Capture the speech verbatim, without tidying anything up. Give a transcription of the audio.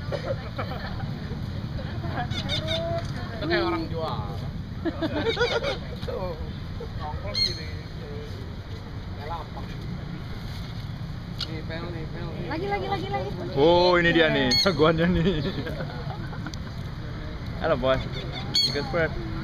Itu kayak orang jual. Nongkrong gini. Kayak lapang. Nih, pel nih, pel nih. Lagi, lagi, lagi, lagi. Oh, ini dia nih, jagoannya nih. Halo bos, ikut spread.